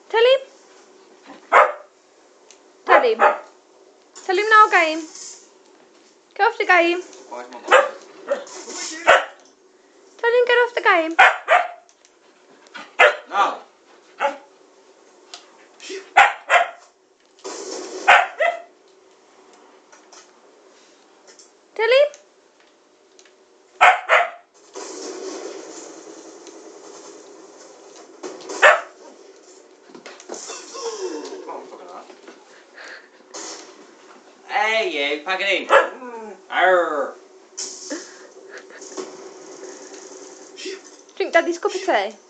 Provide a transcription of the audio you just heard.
Tell him. Tell him. Tell him no game. Get off the game. Tell him get off the game. No. Tell him. Hey, you, pack it in. Arr. Drink Daddy's cup of tea.